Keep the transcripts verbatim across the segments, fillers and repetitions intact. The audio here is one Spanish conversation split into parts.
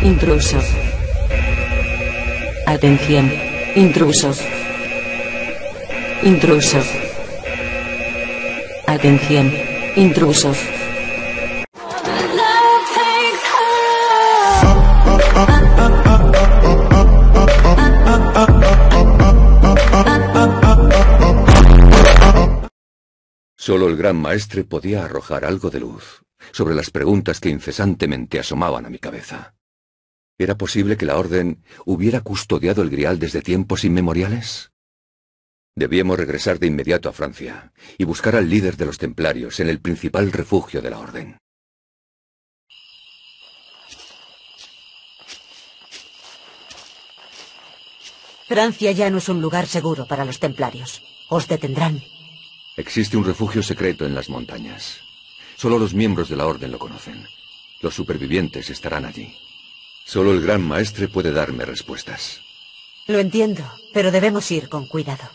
Intruso. Atención. Intruso. Intruso. Atención. Intruso. Solo el Gran Maestre podía arrojar algo de luz sobre las preguntas que incesantemente asomaban a mi cabeza. ¿Era posible que la Orden hubiera custodiado el Grial desde tiempos inmemoriales? Debíamos regresar de inmediato a Francia y buscar al líder de los Templarios en el principal refugio de la Orden. Francia ya no es un lugar seguro para los Templarios. Os detendrán. Existe un refugio secreto en las montañas. Solo los miembros de la Orden lo conocen. Los supervivientes estarán allí. Solo el Gran Maestre puede darme respuestas. Lo entiendo, pero debemos ir con cuidado.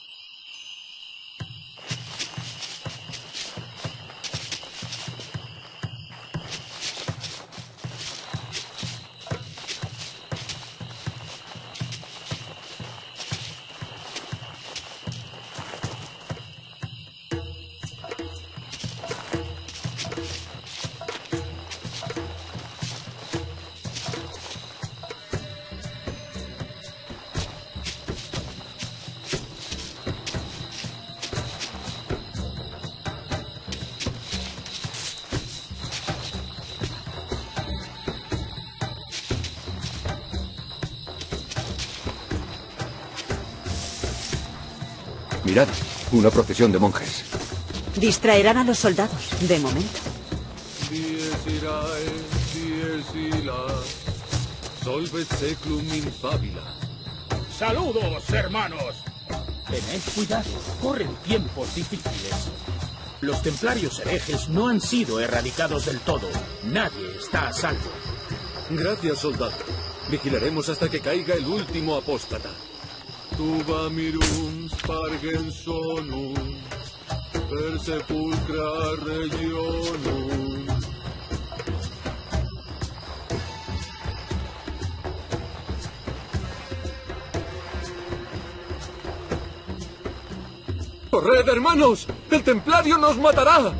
Mirad, una procesión de monjes. Distraerán a los soldados, de momento. Dies irae, dies illa, solvet seclum in fabila. ¡Saludos, hermanos! Tened cuidado, corren tiempos difíciles. Los templarios herejes no han sido erradicados del todo. Nadie está a salvo. Gracias, soldado. Vigilaremos hasta que caiga el último apóstata. Tuba mirum spargen sonum, per sepulcra regionum. ¡Corred, hermanos! ¡El templario nos matará!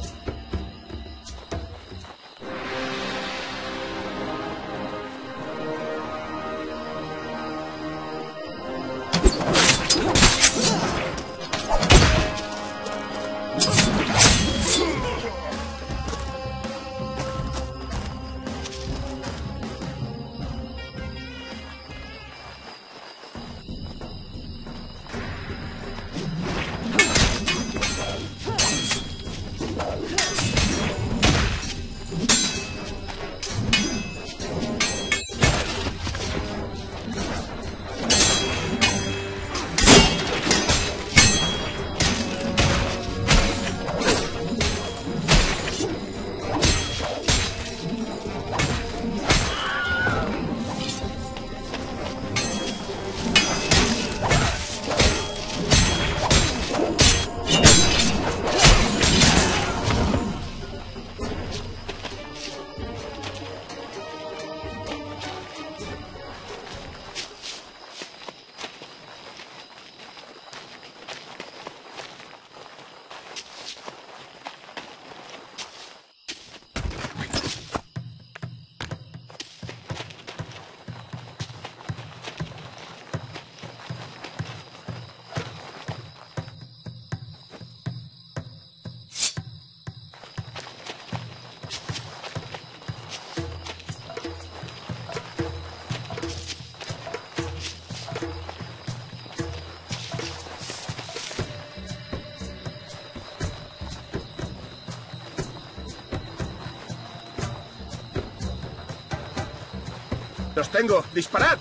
¡Los tengo! ¡Disparad!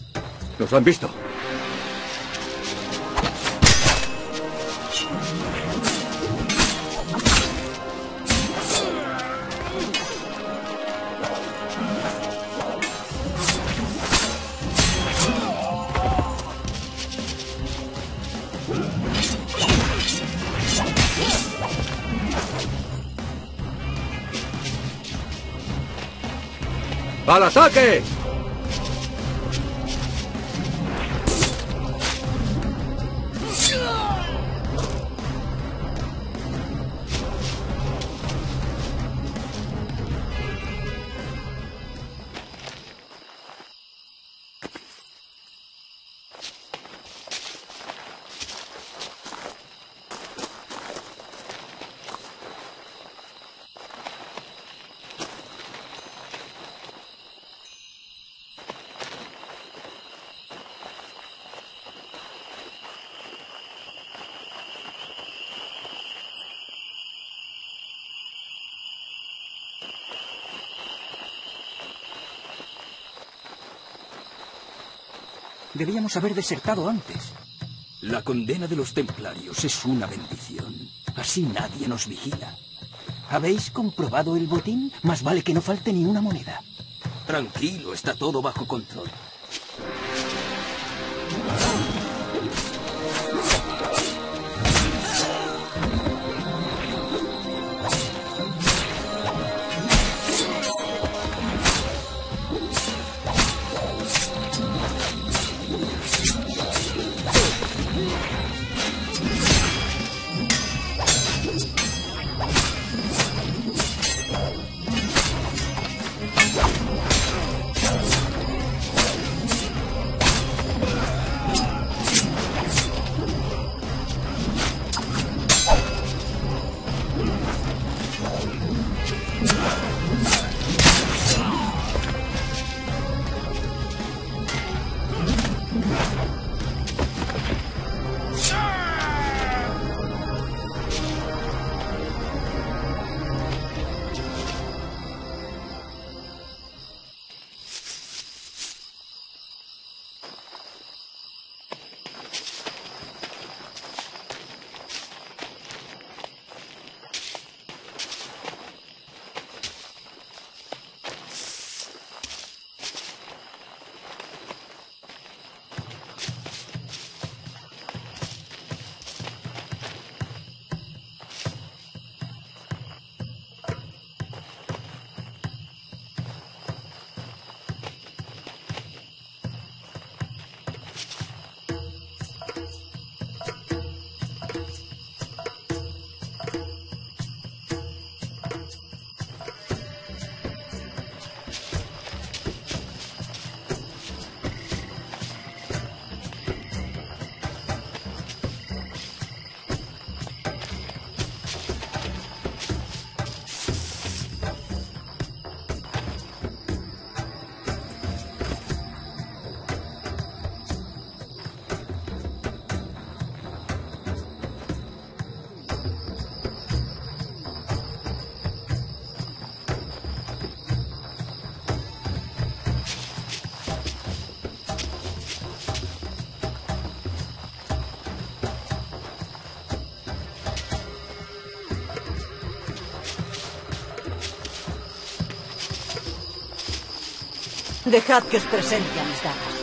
Nos han visto. ¡Al ataque! Debíamos haber desertado antes. La condena de los templarios es una bendición. Así nadie nos vigila. ¿Habéis comprobado el botín? Más vale que no falte ni una moneda. Tranquilo, está todo bajo control. Dejad que os presente a mis damas.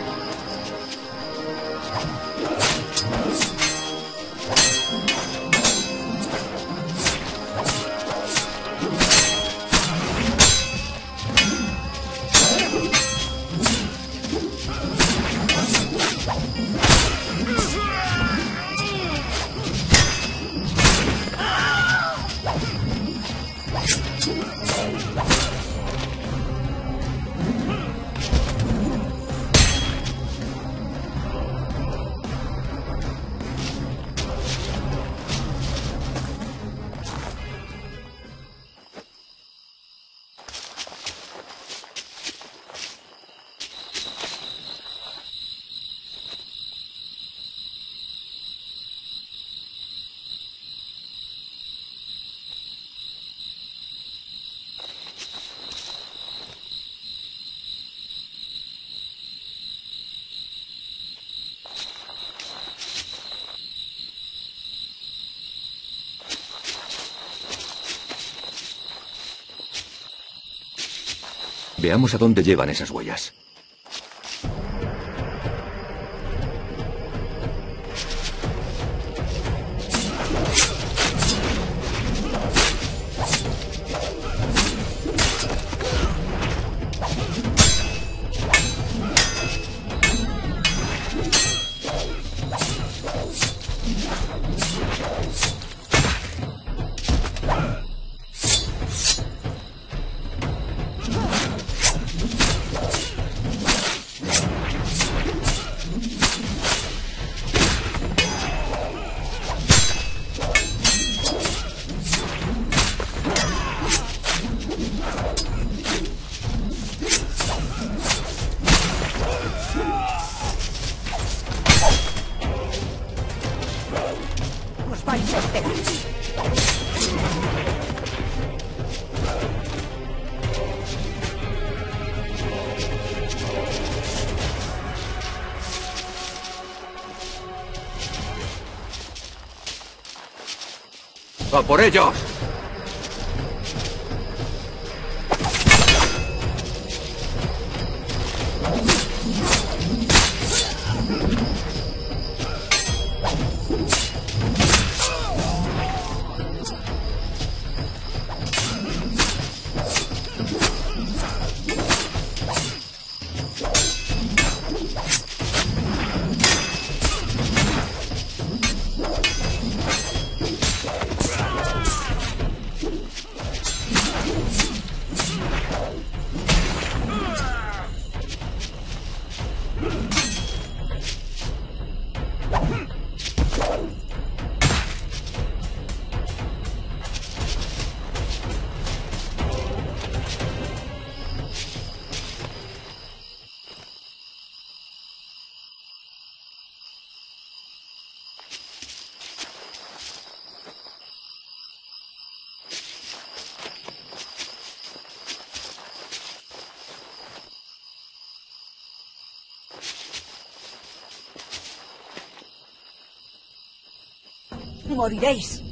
Veamos a dónde llevan esas huellas. ¡A por ellos! Moriréis.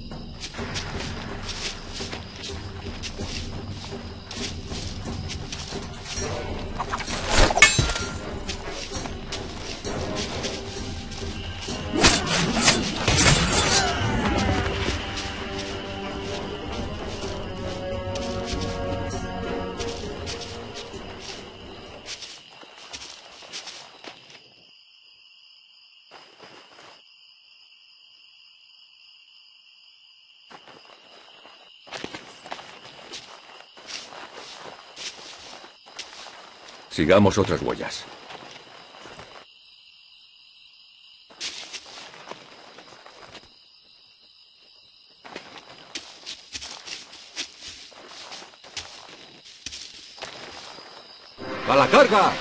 Sigamos otras huellas. ¡A la carga!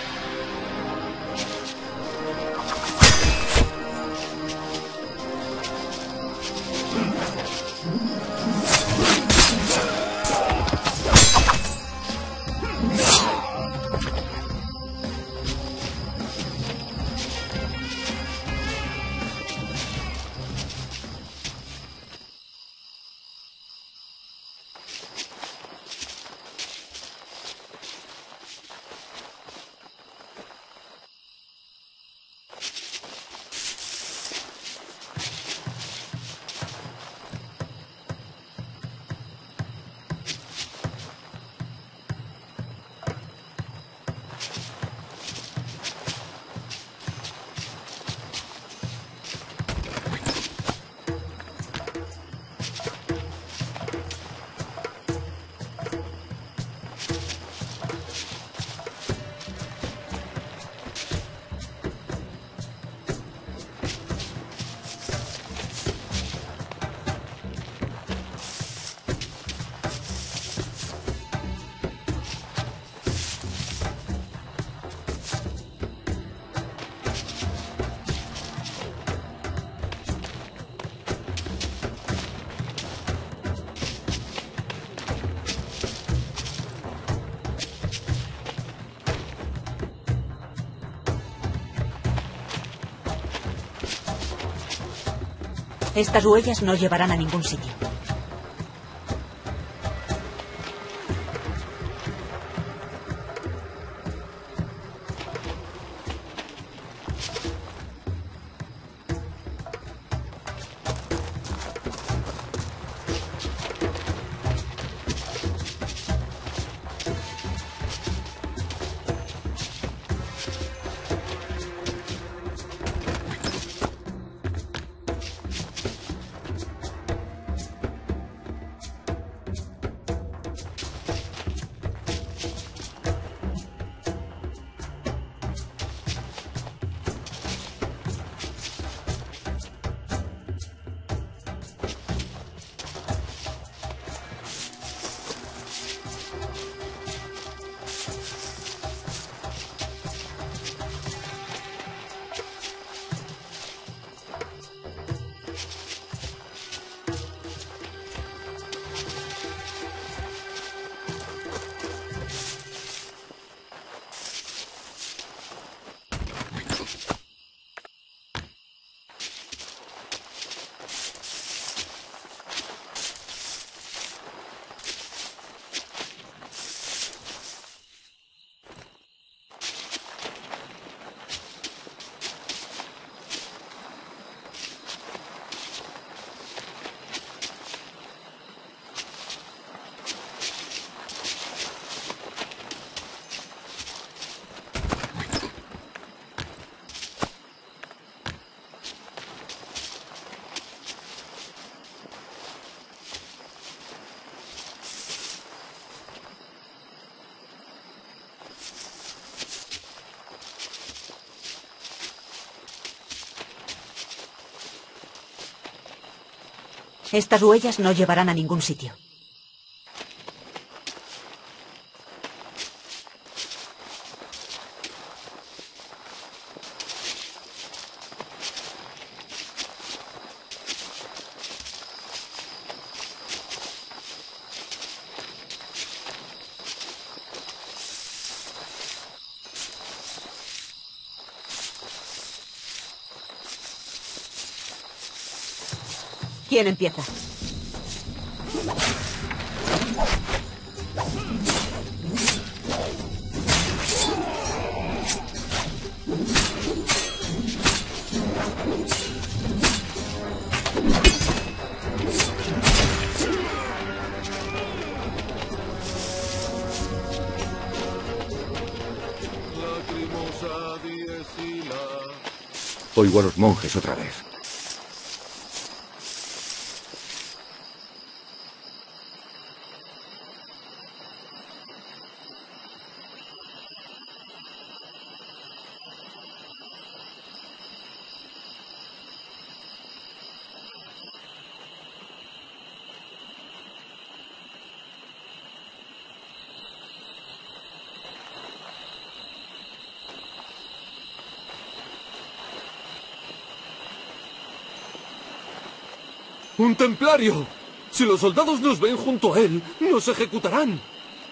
Estas huellas no llevarán a ningún sitio. Estas huellas no llevarán a ningún sitio. ¿Quién empieza? Oigo a los monjes otra vez. ¡Un templario! Si los soldados nos ven junto a él, nos ejecutarán.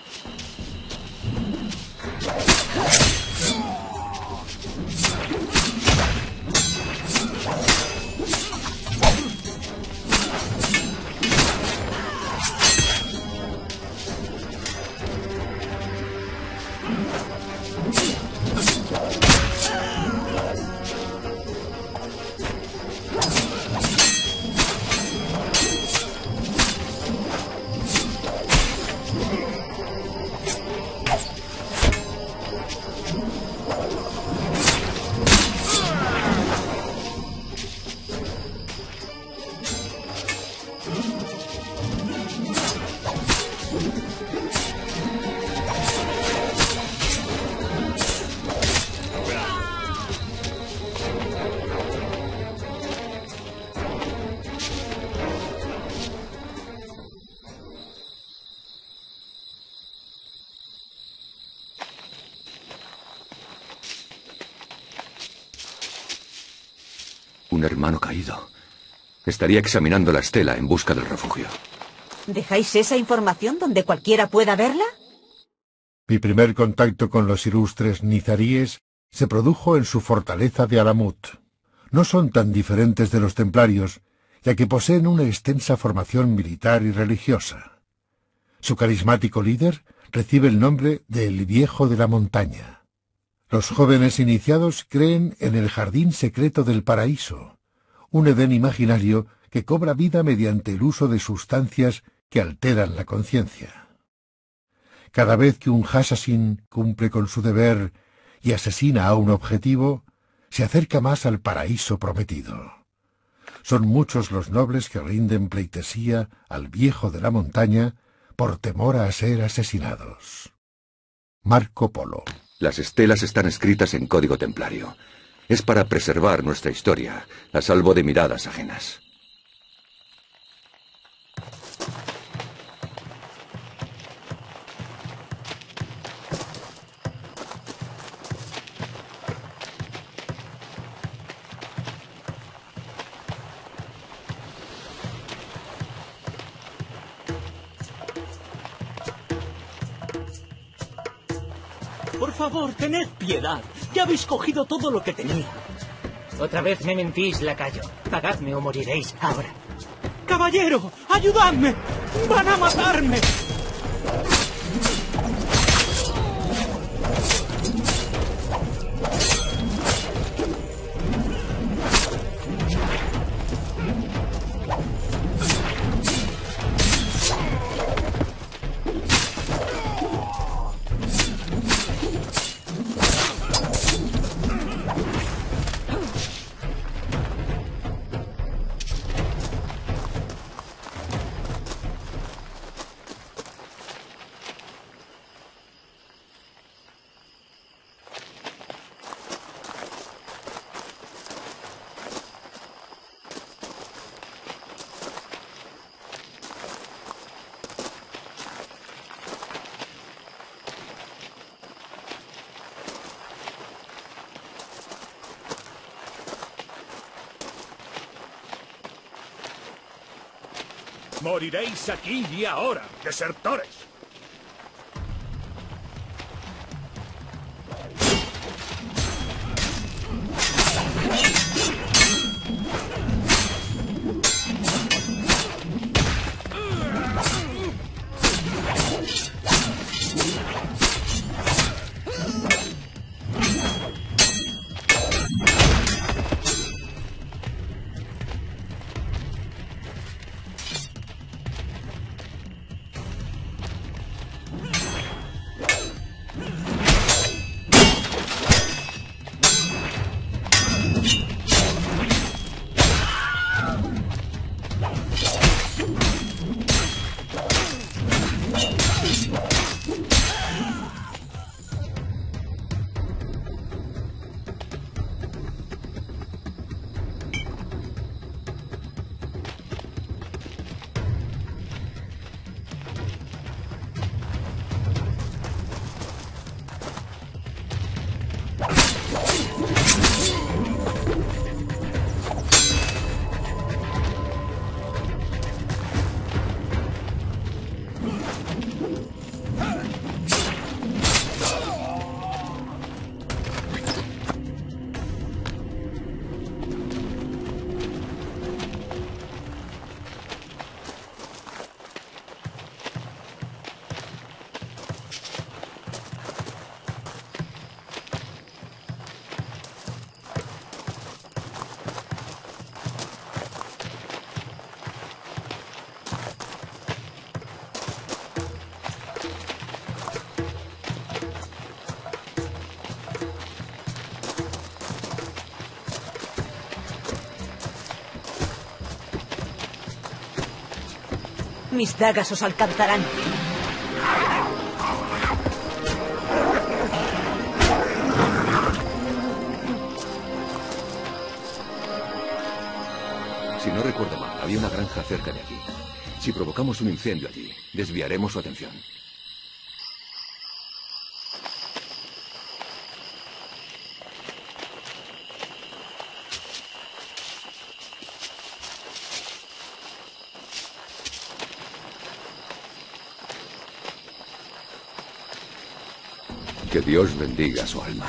Un hermano caído. Estaría examinando la estela en busca del refugio. ¿Dejáis esa información donde cualquiera pueda verla? Mi primer contacto con los ilustres nizaríes se produjo en su fortaleza de Alamut. No son tan diferentes de los templarios, ya que poseen una extensa formación militar y religiosa. Su carismático líder recibe el nombre de El Viejo de la Montaña. Los jóvenes iniciados creen en el jardín secreto del paraíso, un Edén imaginario que cobra vida mediante el uso de sustancias que alteran la conciencia. Cada vez que un Hassassin cumple con su deber y asesina a un objetivo, se acerca más al paraíso prometido. Son muchos los nobles que rinden pleitesía al Viejo de la Montaña por temor a ser asesinados. Marco Polo. Las estelas están escritas en código templario. Es para preservar nuestra historia, a salvo de miradas ajenas. Por favor, tened piedad. Ya habéis cogido todo lo que tenía. Otra vez me mentís, lacayo. Pagadme o moriréis ahora. ¡Caballero! ¡Ayudadme! ¡Van a matarme! Moriréis aquí y ahora, desertores. Mis dagas os alcanzarán. Si no recuerdo mal, había una granja cerca de aquí. Si provocamos un incendio allí, desviaremos su atención. Que Dios bendiga su alma.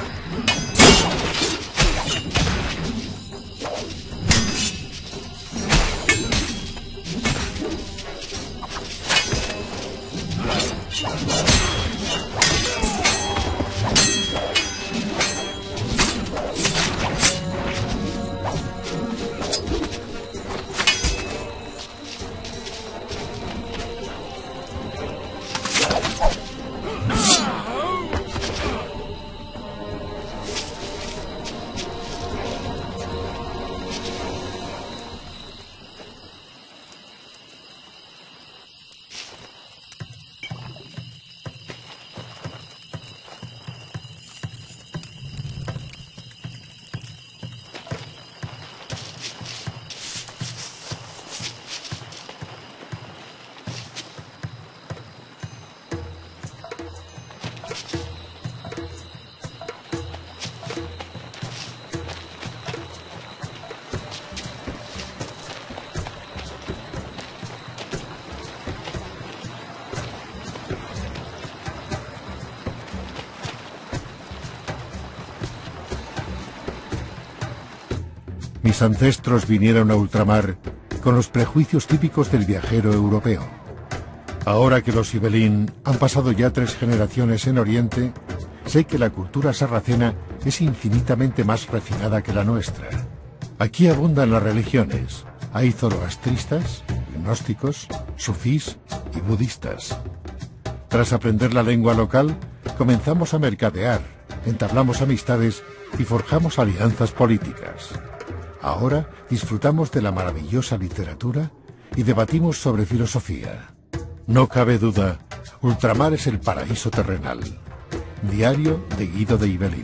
Mis ancestros vinieron a ultramar con los prejuicios típicos del viajero europeo. Ahora que los Ibelín han pasado ya tres generaciones en Oriente, sé que la cultura sarracena es infinitamente más refinada que la nuestra. Aquí abundan las religiones. Hay zoroastristas, gnósticos, sufís y budistas. Tras aprender la lengua local, comenzamos a mercadear, entablamos amistades y forjamos alianzas políticas. Ahora disfrutamos de la maravillosa literatura y debatimos sobre filosofía. No cabe duda, ultramar es el paraíso terrenal. Diario de Guido de Ibelín.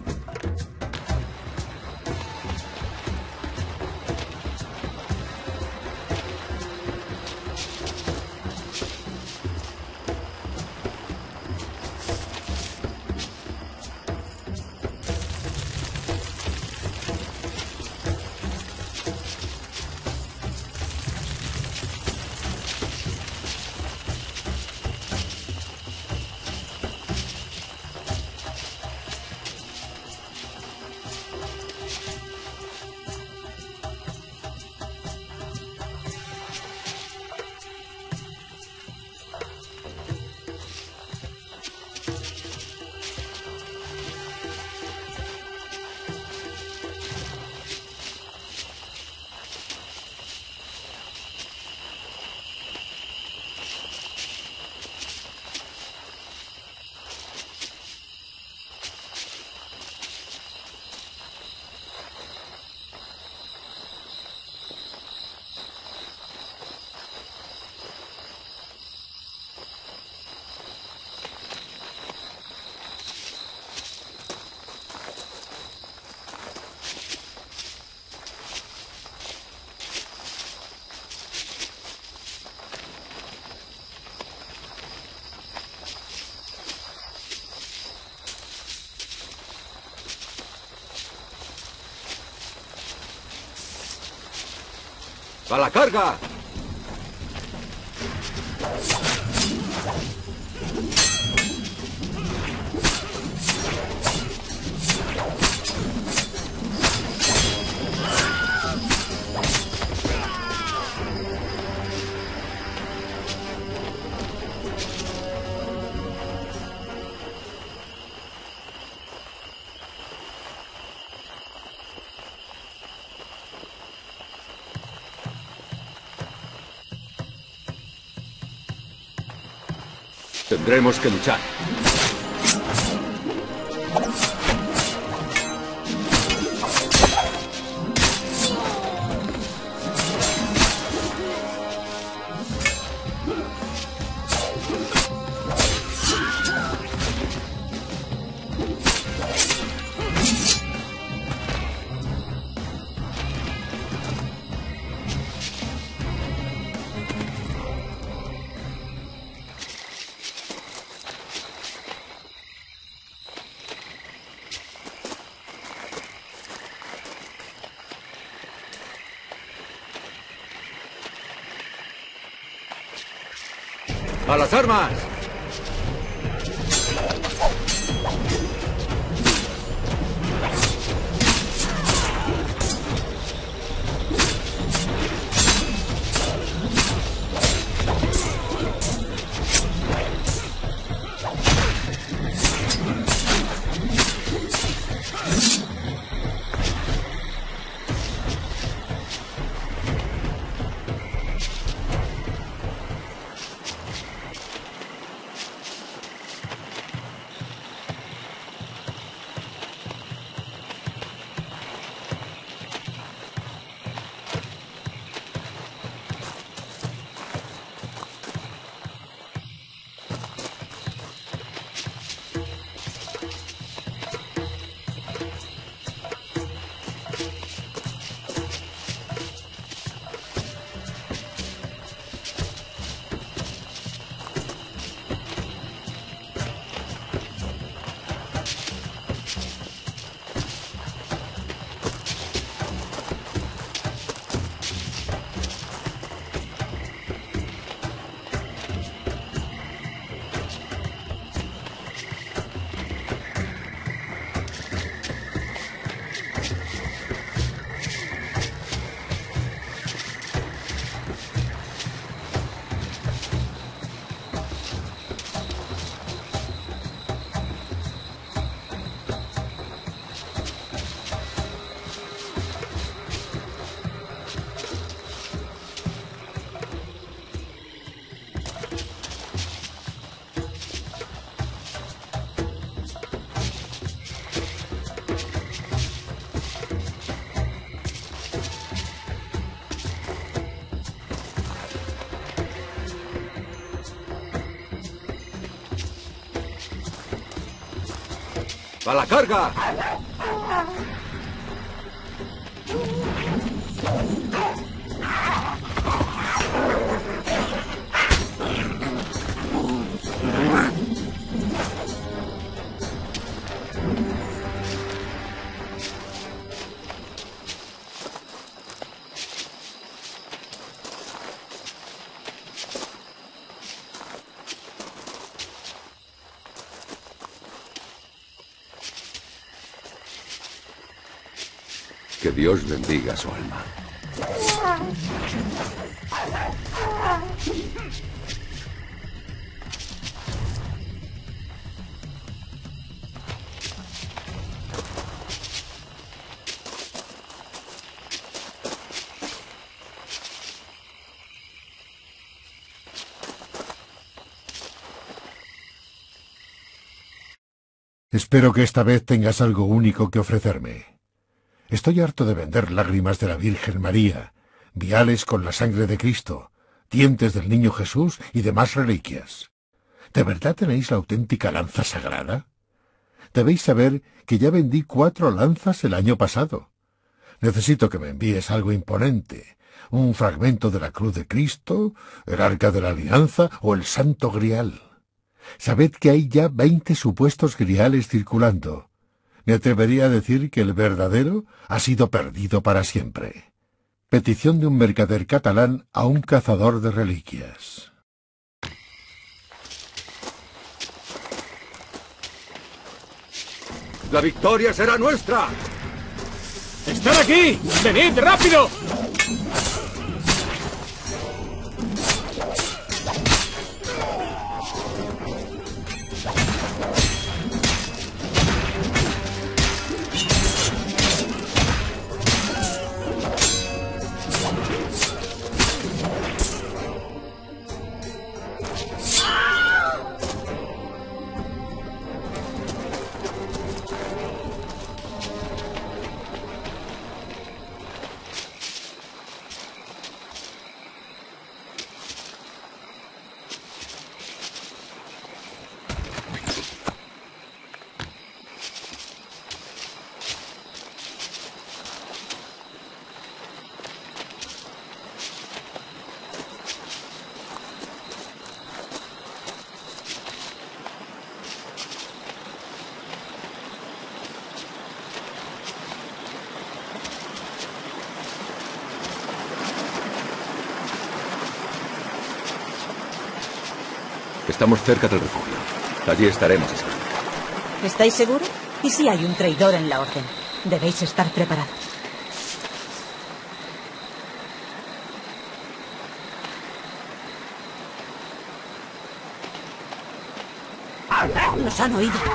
¡A la carga! Tendremos que luchar. ¡A las armas! ¡A la carga! Que Dios bendiga su alma. Espero que esta vez tengas algo único que ofrecerme. Estoy harto de vender lágrimas de la Virgen María, viales con la sangre de Cristo, dientes del Niño Jesús y demás reliquias. ¿De verdad tenéis la auténtica lanza sagrada? Debéis saber que ya vendí cuatro lanzas el año pasado. Necesito que me envíes algo imponente, un fragmento de la cruz de Cristo, el arca de la alianza o el santo grial. Sabed que hay ya veinte supuestos griales circulando. Me atrevería a decir que el verdadero ha sido perdido para siempre. Petición de un mercader catalán a un cazador de reliquias. ¡La victoria será nuestra! ¡Están aquí! ¡Venid, rápido! Estamos cerca del refugio. Allí estaremos a salvo. ¿Estáis seguros? ¿Y si hay un traidor en la orden? Debéis estar preparados. Nos han oído.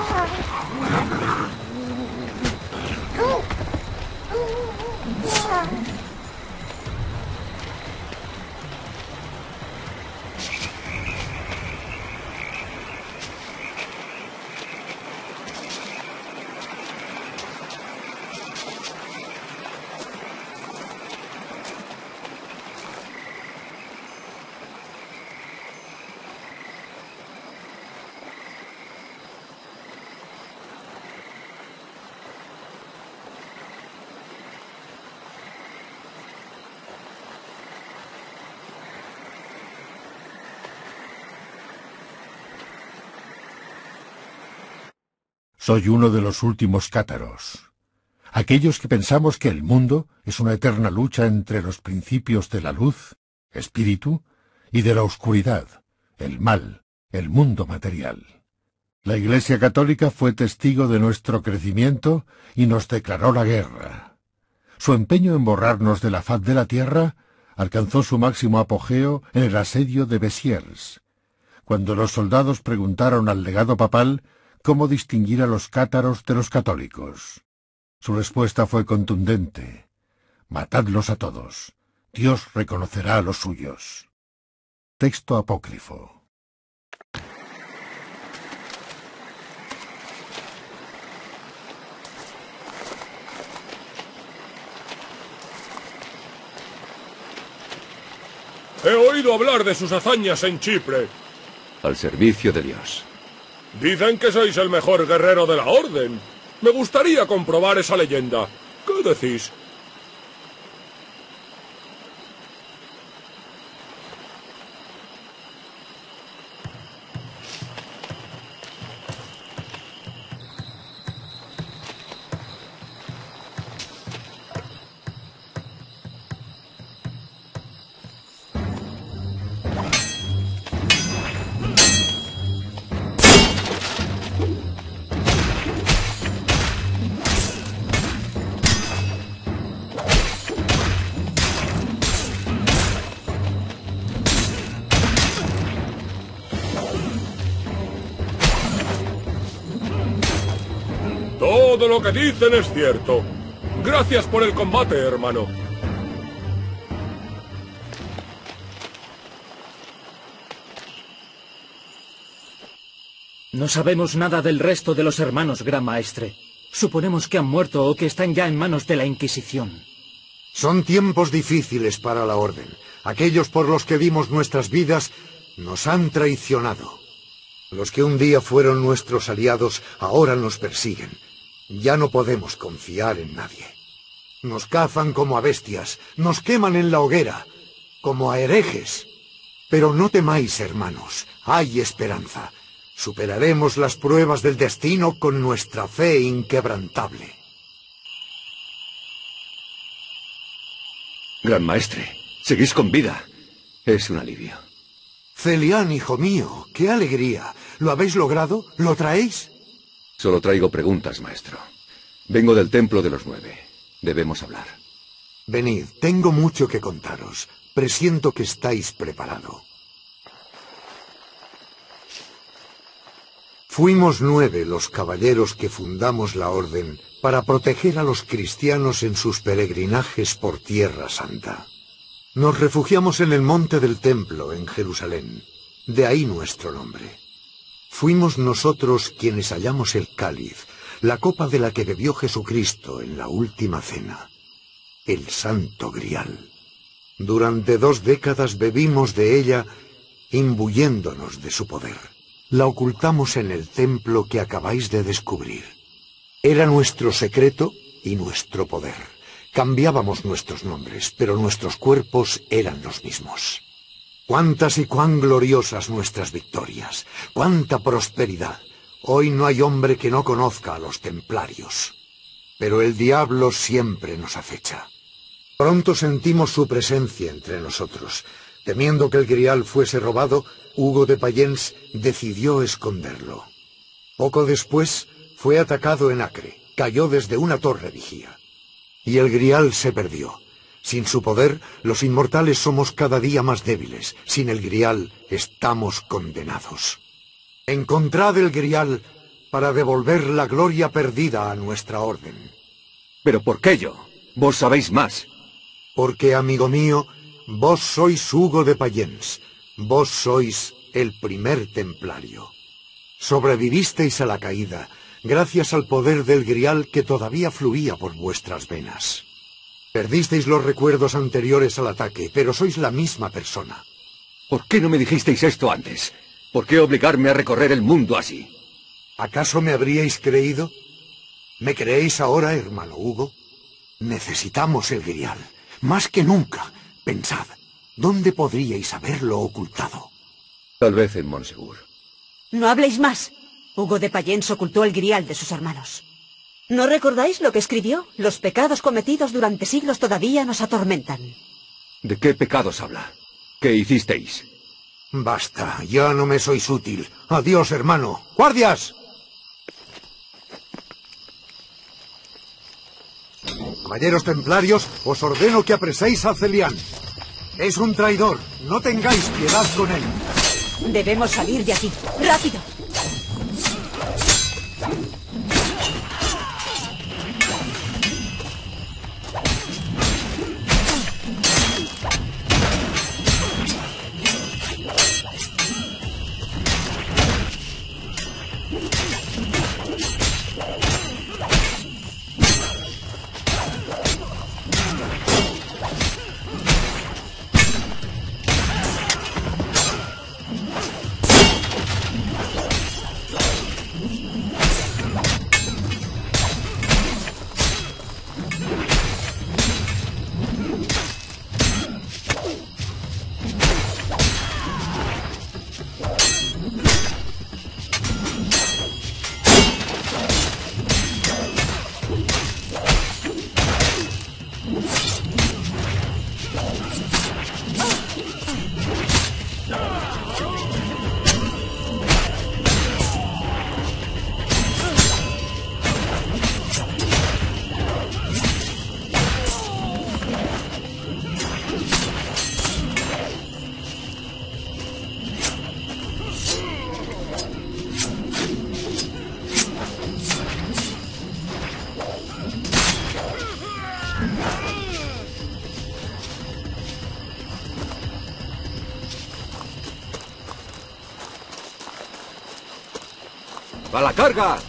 Soy uno de los últimos cátaros. Aquellos que pensamos que el mundo es una eterna lucha entre los principios de la luz, espíritu, y de la oscuridad, el mal, el mundo material. La Iglesia Católica fue testigo de nuestro crecimiento y nos declaró la guerra. Su empeño en borrarnos de la faz de la tierra alcanzó su máximo apogeo en el asedio de Besiers, cuando los soldados preguntaron al legado papal cómo distinguir a los cátaros de los católicos. Su respuesta fue contundente: matadlos a todos. Dios reconocerá a los suyos. Texto apócrifo. He oído hablar de sus hazañas en Chipre. Al servicio de Dios. Dicen que sois el mejor guerrero de la Orden. Me gustaría comprobar esa leyenda. ¿Qué decís? Todo lo que dicen es cierto. Gracias por el combate, hermano. No sabemos nada del resto de los hermanos, Gran Maestre. Suponemos que han muerto o que están ya en manos de la Inquisición. Son tiempos difíciles para la Orden. Aquellos por los que dimos nuestras vidas nos han traicionado. Los que un día fueron nuestros aliados ahora nos persiguen. Ya no podemos confiar en nadie. Nos cazan como a bestias, nos queman en la hoguera, como a herejes. Pero no temáis, hermanos, hay esperanza. Superaremos las pruebas del destino con nuestra fe inquebrantable. Gran Maestre, seguís con vida. Es un alivio. Celián, hijo mío, qué alegría. ¿Lo habéis logrado? ¿Lo traéis? Solo traigo preguntas, maestro. Vengo del Templo de los Nueve. Debemos hablar. Venid, tengo mucho que contaros. Presiento que estáis preparado. Fuimos nueve los caballeros que fundamos la Orden para proteger a los cristianos en sus peregrinajes por Tierra Santa. Nos refugiamos en el monte del Templo, en Jerusalén. De ahí nuestro nombre. Fuimos nosotros quienes hallamos el cáliz, la copa de la que bebió Jesucristo en la última cena, el Santo Grial. Durante dos décadas bebimos de ella, imbuyéndonos de su poder. La ocultamos en el templo que acabáis de descubrir. Era nuestro secreto y nuestro poder. Cambiábamos nuestros nombres, pero nuestros cuerpos eran los mismos. Cuántas y cuán gloriosas nuestras victorias, cuánta prosperidad. Hoy no hay hombre que no conozca a los templarios. Pero el diablo siempre nos acecha. Pronto sentimos su presencia entre nosotros. Temiendo que el grial fuese robado, Hugo de Payens decidió esconderlo. Poco después fue atacado en Acre, cayó desde una torre vigía. Y el grial se perdió. Sin su poder, los inmortales somos cada día más débiles. Sin el grial, estamos condenados. Encontrad el grial para devolver la gloria perdida a nuestra orden. ¿Pero por qué yo? Vos sabéis más. Porque, amigo mío, vos sois Hugo de Payens. Vos sois el primer templario. Sobrevivisteis a la caída, gracias al poder del grial que todavía fluía por vuestras venas. Perdisteis los recuerdos anteriores al ataque, pero sois la misma persona. ¿Por qué no me dijisteis esto antes? ¿Por qué obligarme a recorrer el mundo así? ¿Acaso me habríais creído? ¿Me creéis ahora, hermano Hugo? Necesitamos el grial. Más que nunca. Pensad, ¿dónde podríais haberlo ocultado? Tal vez en Montsegur. No habléis más. Hugo de Payens ocultó el grial de sus hermanos. ¿No recordáis lo que escribió? Los pecados cometidos durante siglos todavía nos atormentan. ¿De qué pecados habla? ¿Qué hicisteis? Basta, ya no me sois útil. Adiós, hermano. ¡Guardias! Caballeros templarios, os ordeno que apreséis a Celián. Es un traidor. No tengáis piedad con él. Debemos salir de aquí. ¡Rápido! ¡A la carga!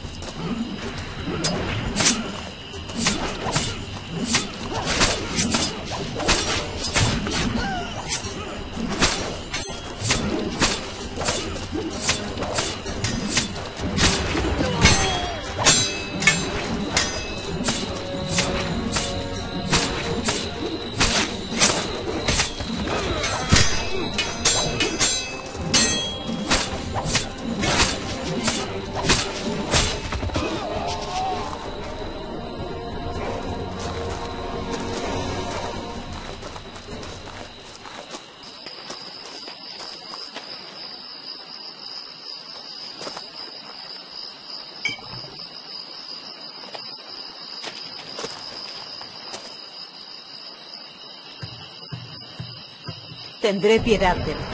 Tendré piedad de vos.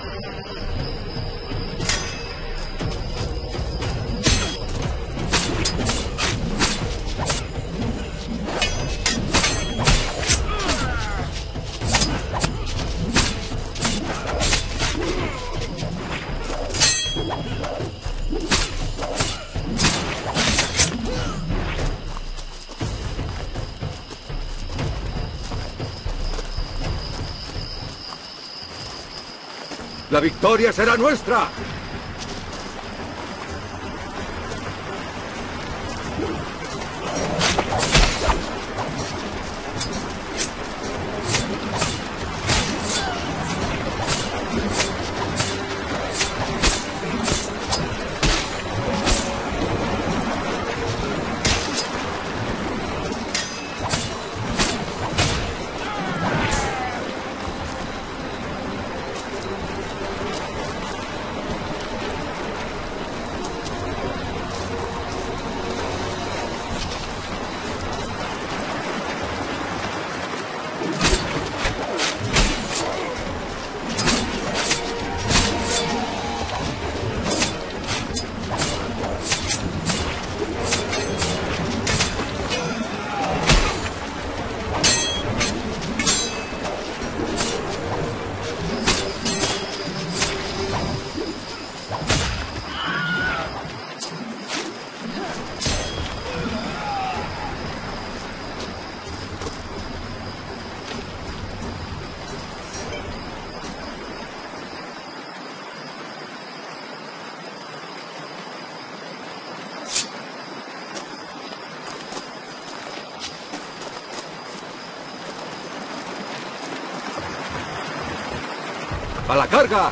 ¡La victoria será nuestra! ¡A la carga!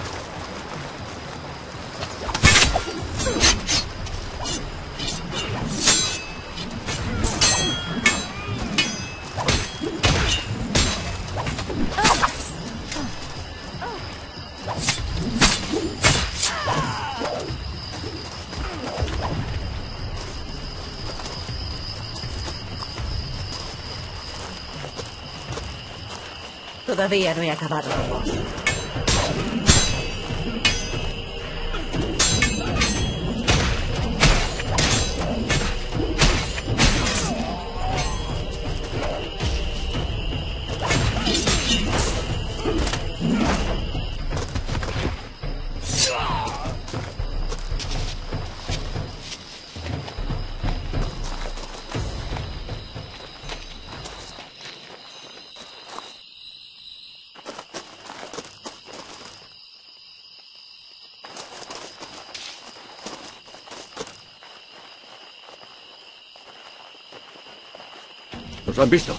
Todavía no he acabado con vos. ¡Nos han visto!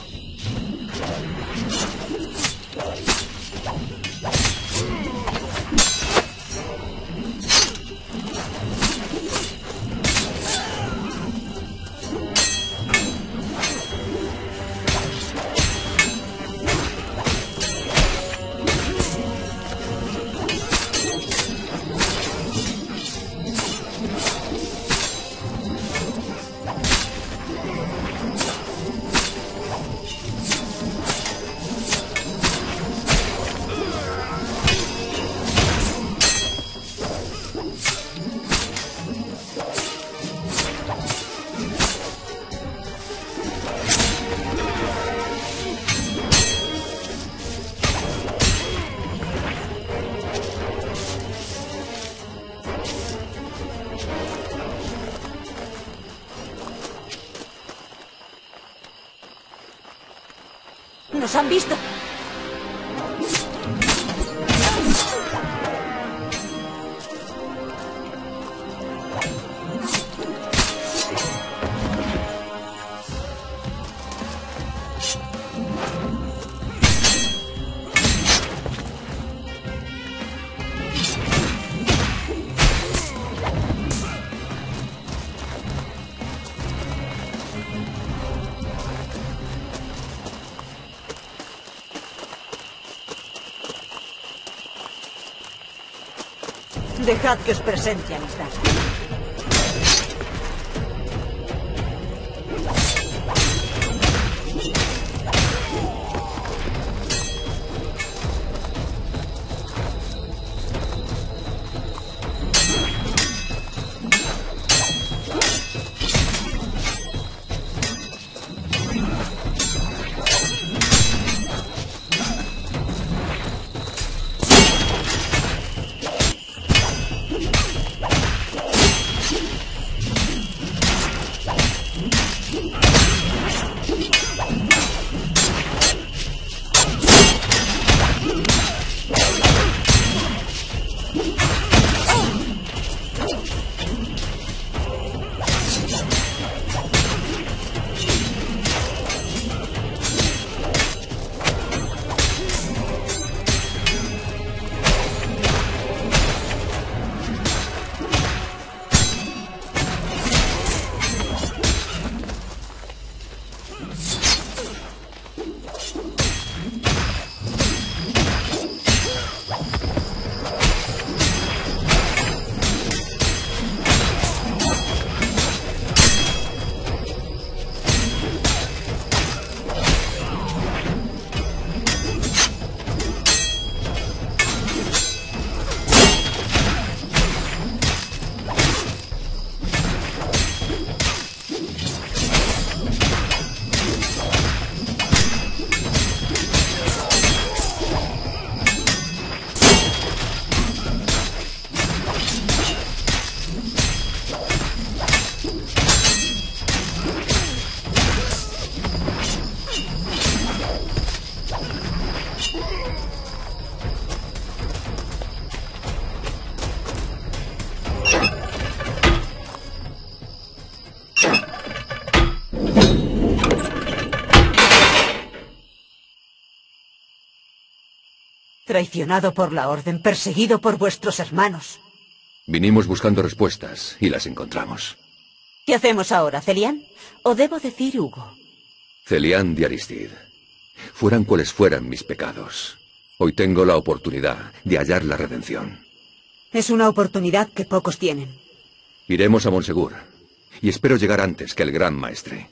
¡Nos han visto! Dejad que os presente amistad. Traicionado por la Orden, perseguido por vuestros hermanos. Vinimos buscando respuestas y las encontramos. ¿Qué hacemos ahora, Celian? ¿O debo decir Hugo? Celian de Aristid. Fueran cuales fueran mis pecados, hoy tengo la oportunidad de hallar la redención. Es una oportunidad que pocos tienen. Iremos a Monsegur, y espero llegar antes que el Gran Maestre.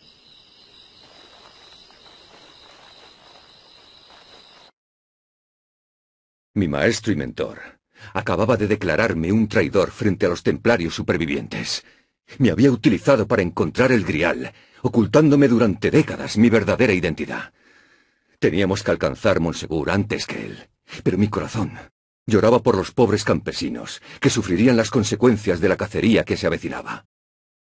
Mi maestro y mentor acababa de declararme un traidor frente a los templarios supervivientes. Me había utilizado para encontrar el Grial, ocultándome durante décadas mi verdadera identidad. Teníamos que alcanzar Monsegur antes que él, pero mi corazón lloraba por los pobres campesinos que sufrirían las consecuencias de la cacería que se avecinaba.